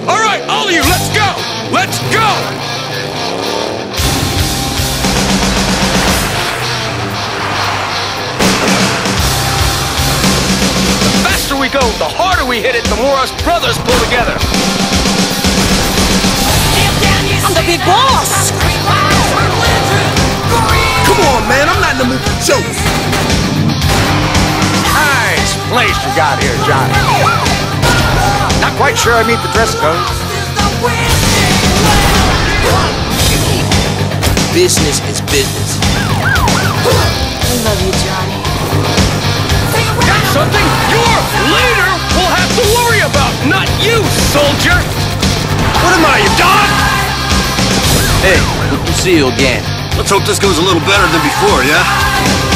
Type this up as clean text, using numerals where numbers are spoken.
All right, all of you, let's go! Let's go! The faster we go, the harder we hit it, the more us brothers pull together. I'm the big boss! Come on, man, I'm not in the mood for jokes. Nice place you got here, Johnny. Not quite sure I meet the dress code. Business is business. I love you, Johnny. Got something your leader will have to worry about, not you, soldier. What am I, your dog? Hey, good to see you again. Let's hope this goes a little better than before, yeah?